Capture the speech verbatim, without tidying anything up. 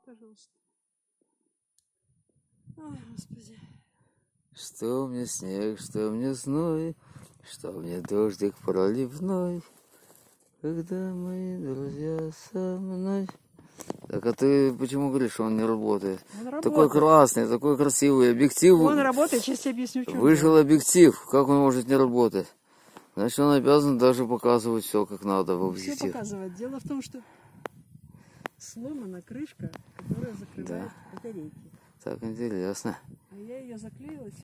пожалуйста. Ой, Господи. Что мне снег, что мне зной, что мне дождик проливной, когда мои друзья со мной. Так, а ты почему говоришь, что он не работает? Он работает. Такой красный, такой красивый объектив. Он работает, сейчас я объясню, что. Вышел объектив, как он может не работать? Значит, он обязан даже показывать все как надо в объектив. Все показывает. Дело в том, что сломана крышка, которая закрывает Да. батарейки. Так интересно. А я ее заклеила.